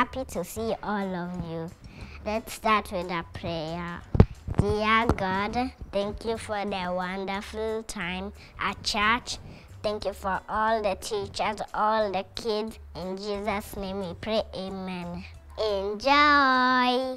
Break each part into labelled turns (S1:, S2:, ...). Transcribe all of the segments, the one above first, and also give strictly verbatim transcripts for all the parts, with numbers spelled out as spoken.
S1: happy to see all of you. Let's start with a prayer. Dear God, thank you for the wonderful time at church. Thank you for all the teachers, all the kids. In Jesus' name we pray, amen. Enjoy!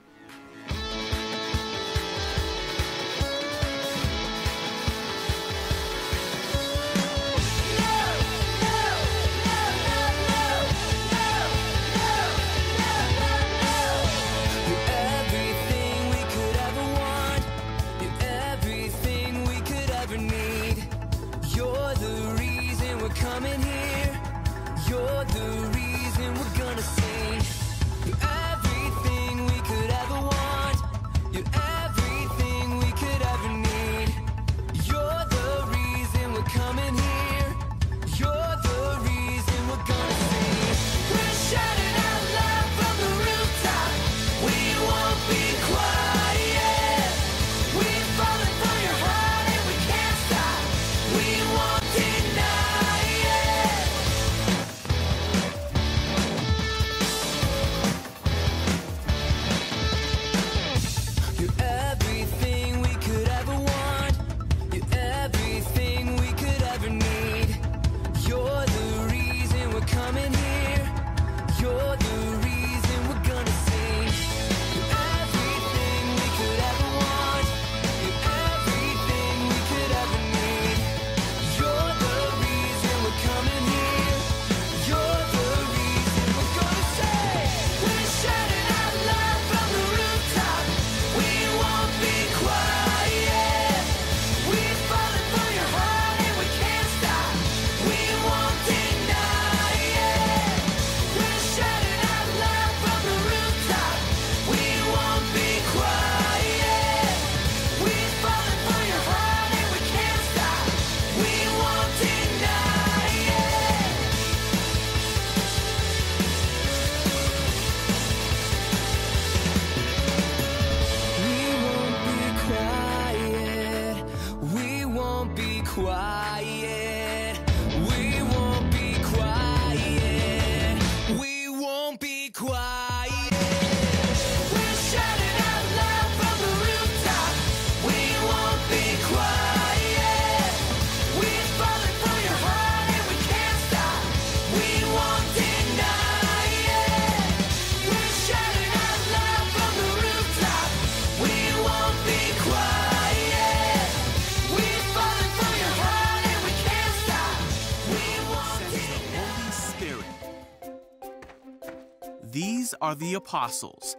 S2: These are the apostles.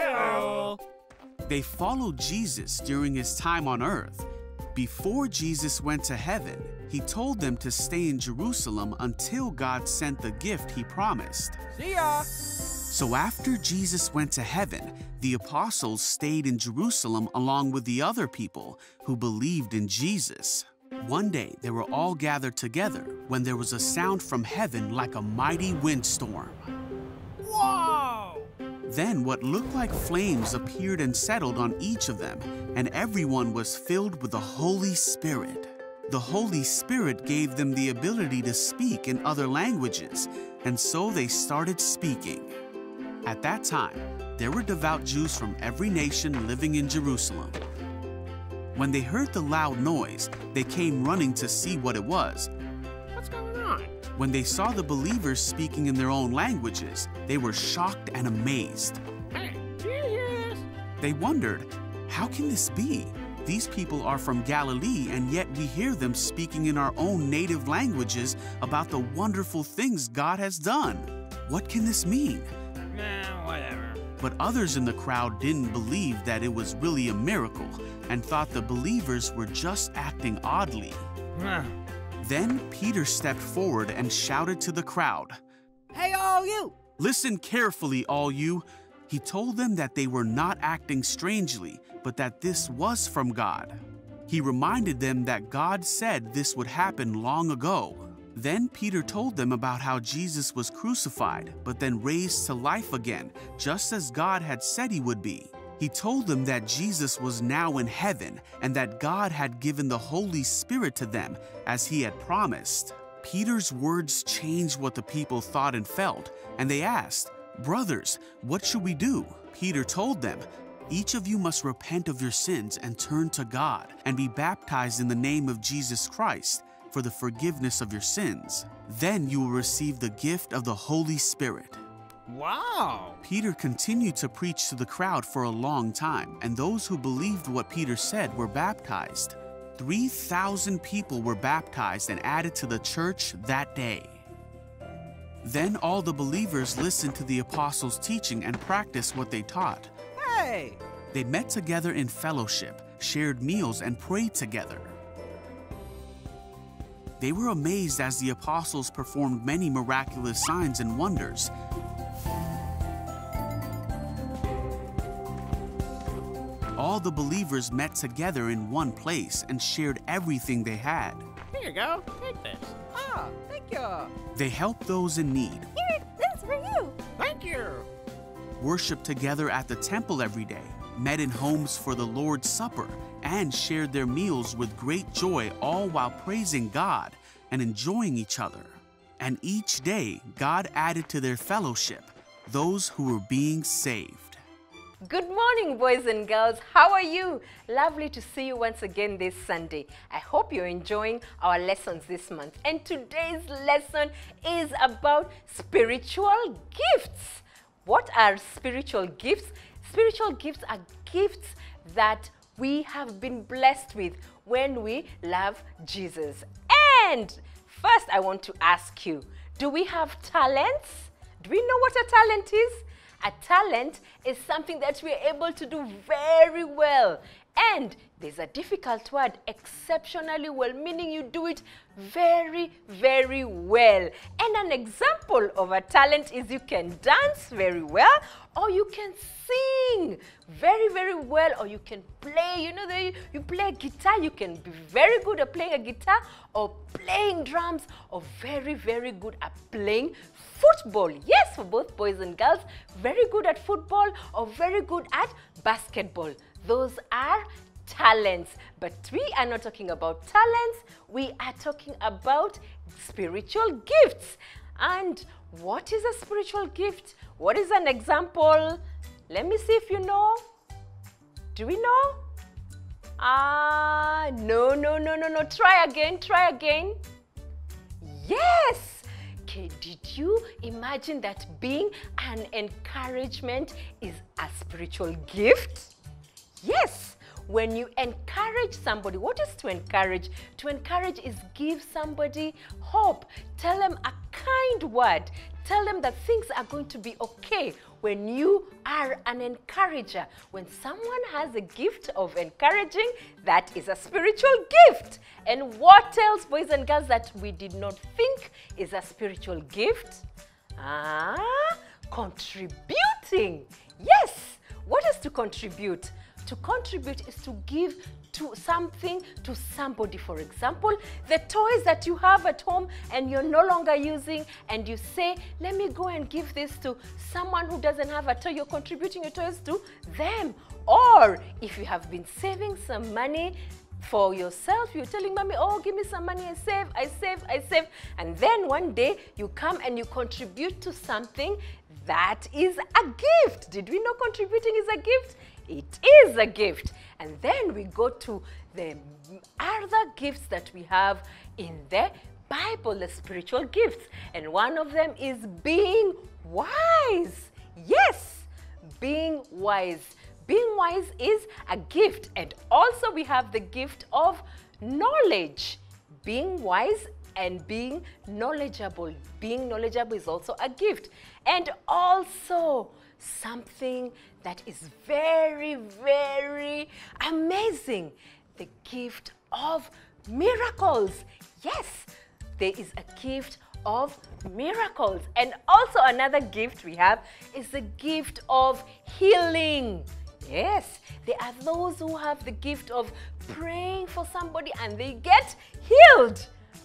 S3: Hello.
S2: They followed Jesus during his time on earth. Before Jesus went to heaven, he told them to stay in Jerusalem until God sent the gift he promised.
S3: See ya!
S2: So after Jesus went to heaven, the apostles stayed in Jerusalem along with the other people who believed in Jesus. One day, they were all gathered together when there was a sound from heaven like a mighty windstorm.
S3: Whoa!
S2: Then what looked like flames appeared and settled on each of them, and everyone was filled with the Holy Spirit. The Holy Spirit gave them the ability to speak in other languages, and so they started speaking. At that time, there were devout Jews from every nation living in Jerusalem. When they heard the loud noise, they came running to see what it was.
S3: What's going on?
S2: When they saw the believers speaking in their own languages, they were shocked and amazed.
S3: Hey, do you hear this?
S2: They wondered, how can this be? These people are from Galilee, and yet we hear them speaking in our own native languages about the wonderful things God has done. What can this mean?
S3: Nah, whatever.
S2: But others in the crowd didn't believe that it was really a miracle and thought the believers were just acting oddly.
S3: Huh.
S2: Then Peter stepped forward and shouted to the crowd,
S3: Hey, all you!
S2: "Listen carefully, all you." He told them that they were not acting strangely, but that this was from God. He reminded them that God said this would happen long ago. Then Peter told them about how Jesus was crucified, but then raised to life again, just as God had said he would be. He told them that Jesus was now in heaven and that God had given the Holy Spirit to them, as he had promised. Peter's words changed what the people thought and felt, and they asked, "Brothers, what should we do?" Peter told them, "Each of you must repent of your sins and turn to God and be baptized in the name of Jesus Christ for the forgiveness of your sins. Then you will receive the gift of the Holy Spirit."
S3: Wow!
S2: Peter continued to preach to the crowd for a long time, and those who believed what Peter said were baptized. three thousand people were baptized and added to the church that day. Then all the believers listened to the apostles' teaching and practiced what they taught.
S3: Hey!
S2: They met together in fellowship, shared meals, and prayed together. They were amazed as the apostles performed many miraculous signs and wonders. All the believers met together in one place and shared everything they had.
S3: Here you go. Take this. Ah, thank you.
S2: They helped those in need,
S4: Here, this for you.
S3: Thank you.
S2: worshiped together at the temple every day, met in homes for the Lord's Supper, and shared their meals with great joy, all while praising God and enjoying each other. And each day, God added to their fellowship those who were being saved.
S5: Good morning, boys and girls. How are you? Lovely to see you once again this Sunday. I hope you're enjoying our lessons this month. And today's lesson is about spiritual gifts. What are spiritual gifts? Spiritual gifts are gifts that we have been blessed with when we love Jesus. And first, I want to ask you, do we have talents? Do we know what a talent is? A talent is something that we're able to do very well. And there's a difficult word, exceptionally well, meaning you do it very, very well. And an example of a talent is you can dance very well, or you can sing very, very well, or you can play, you know, the, you play guitar, you can be very good at playing a guitar, or playing drums, or very, very good at playing football. Yes, for both boys and girls, very good at football or very good at basketball. Those are talents. But we are not talking about talents, we are talking about spiritual gifts. And what is a spiritual gift? What is an example? Let me see if you know. Do we know? Ah, no, no, no, no, no. Try again, try again. Yes! Okay, did you imagine that being an encouragement is a spiritual gift? Yes! When you encourage somebody, what is to encourage? To encourage is give somebody hope. Tell them a kind word. Tell them that things are going to be okay when you are an encourager. When someone has a gift of encouraging, that is a spiritual gift. And what else, boys and girls, that we did not think is a spiritual gift? Ah, contributing. Yes, what is to contribute? To contribute is to give to something to somebody. For example, the toys that you have at home and you're no longer using, and you say, let me go and give this to someone who doesn't have a toy. You're contributing your toys to them. Or if you have been saving some money for yourself, you're telling mommy, oh, give me some money, I save, I save, I save. And then one day you come and you contribute to something that is a gift. Did we know contributing is a gift? It is a gift. And then we go to the other gifts that we have in the Bible, the spiritual gifts. And one of them is being wise. Yes, being wise. Being wise is a gift. And also we have the gift of knowledge. Being wise and being knowledgeable. Being knowledgeable is also a gift. And also something that is very, very amazing, the gift of miracles. Yes, there is a gift of miracles. And also another gift we have is the gift of healing. Yes, there are those who have the gift of praying for somebody and they get healed.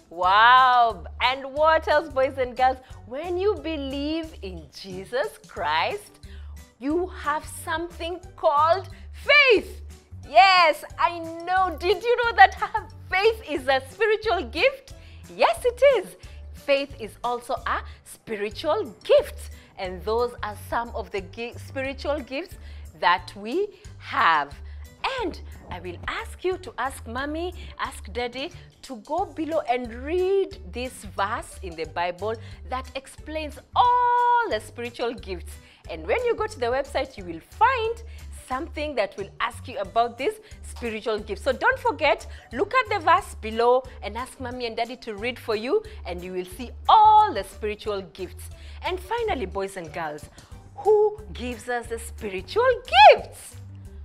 S5: Wow. And what else, boys and girls? When you believe in Jesus Christ, you have something called faith. Yes, I know. Did you know that faith is a spiritual gift? Yes, it is. Faith is also a spiritual gift. And those are some of the gi- spiritual gifts that we have. And I will ask you to ask mommy, ask daddy to go below and read this verse in the Bible that explains all the spiritual gifts. And when you go to the website, you will find something that will ask you about this spiritual gifts. So don't forget, look at the verse below and ask mommy and daddy to read for you, and you will see all the spiritual gifts. And finally, boys and girls, who gives us the spiritual gifts?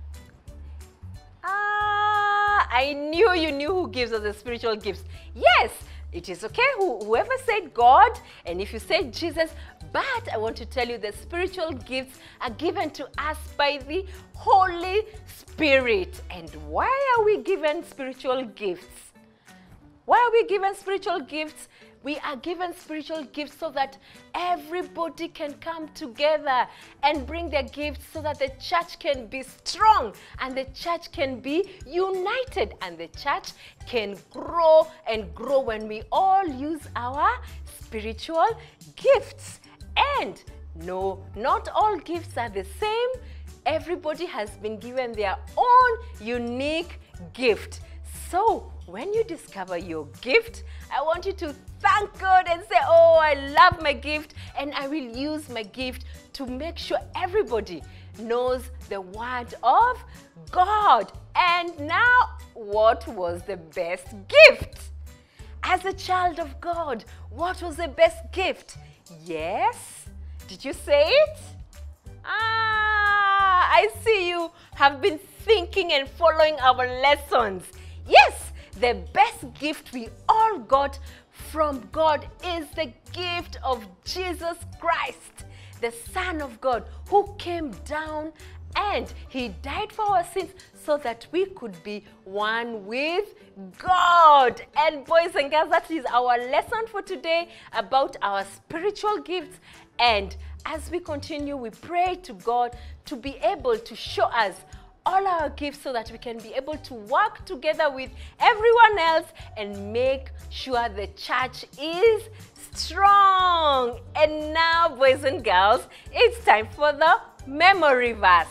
S5: Ah, I knew you knew who gives us the spiritual gifts. Yes, it is okay, who, whoever said God, and if you said Jesus, but I want to tell you the spiritual gifts are given to us by the Holy Spirit. And why are we given spiritual gifts? Why are we given spiritual gifts? We are given spiritual gifts so that everybody can come together and bring their gifts so that the church can be strong and the church can be united and the church can grow and grow when we all use our spiritual gifts. And no, not all gifts are the same. Everybody has been given their own unique gift. So when you discover your gift, I want you to thank God and say, oh, I love my gift, and I will use my gift to make sure everybody knows the word of God. And now, what was the best gift? As a child of God, what was the best gift? Yes? Did you say it? Ah, I see you have been thinking and following our lessons. Yes, the best gift we all got from God is the gift of Jesus Christ, the Son of God, who came down and he died for our sins so that we could be one with God. And boys and girls, that is our lesson for today about our spiritual gifts. And as we continue, we pray to God to be able to show us all our gifts so that we can be able to work together with everyone else and make sure the church is strong. And now, boys and girls, it's time for the memory verse.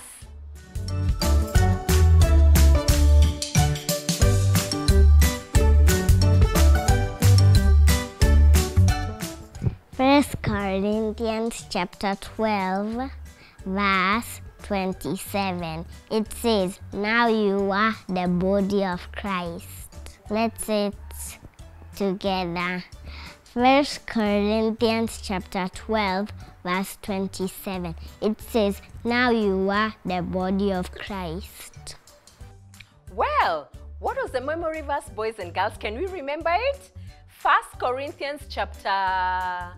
S1: First Corinthians chapter twelve, verse twenty-seven. It says, now you are the body of Christ. Let's say it together. First Corinthians chapter twelve, verse twenty-seven. It says, now you are the body of Christ.
S5: Well, what was the memory verse, boys and girls? Can we remember it? First Corinthians chapter...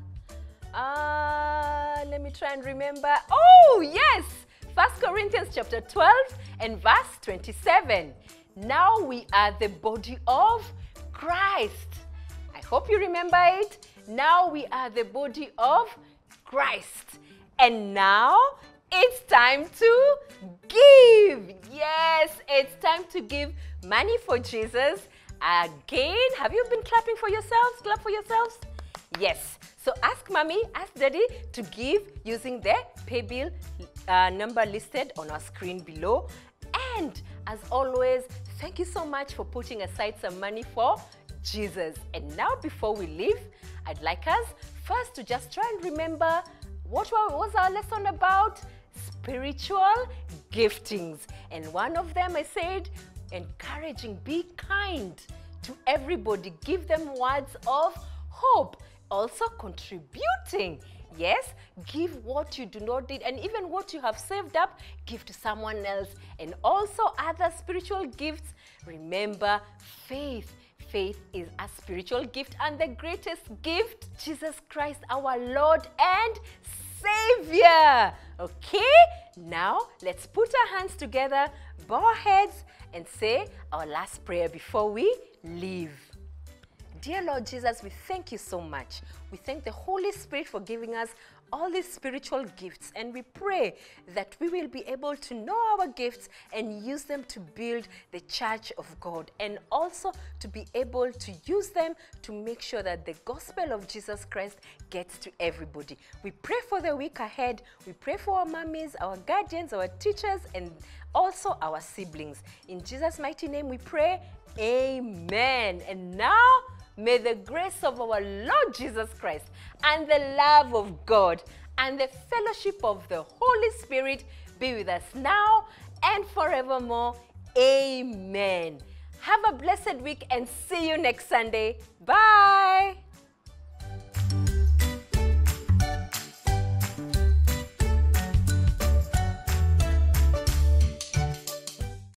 S5: Uh, let me try and remember. Oh, yes! First Corinthians chapter twelve and verse twenty-seven. Now we are the body of Christ. I hope you remember it. Now we are the body of Christ. And now it's time to give. Yes, it's time to give money for Jesus. Again, have you been clapping for yourselves? Clap for yourselves? Yes. So ask mommy, ask daddy to give using the pay bill uh, number listed on our screen below. And as always, thank you so much for putting aside some money for Jesus. And now before we leave, I'd like us first to just try and remember what was our lesson about? Spiritual giftings. And one of them I said, encouraging, be kind to everybody. Give them words of hope. Also contributing. Yes, give what you do not need, and even what you have saved up, give to someone else. And also other spiritual gifts. Remember, faith. Faith is a spiritual gift, and the greatest gift, Jesus Christ, our Lord and Savior. Okay, now let's put our hands together, bow our heads, and say our last prayer before we leave. Dear Lord Jesus, we thank you so much. We thank the Holy Spirit for giving us all these spiritual gifts, and we pray that we will be able to know our gifts and use them to build the church of God, and also to be able to use them to make sure that the gospel of Jesus Christ gets to everybody. We pray for the week ahead. We pray for our mummies, our guardians, our teachers, and also our siblings. In Jesus' mighty name we pray, amen. And now, may the grace of our Lord Jesus Christ and the love of God and the fellowship of the Holy Spirit be with us now and forevermore. Amen. Have a blessed week and see you next Sunday. Bye.